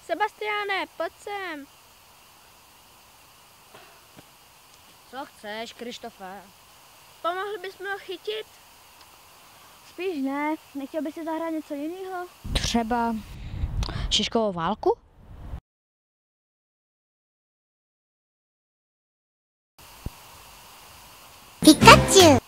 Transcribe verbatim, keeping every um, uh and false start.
Sebastiáne, pojď sem. Co chceš, Krištofe? Pomohli bys mi ho chytit? Spíš ne. Nechtěl bys si zahrát něco jiného? Třeba šiškovou válku? Pikachu!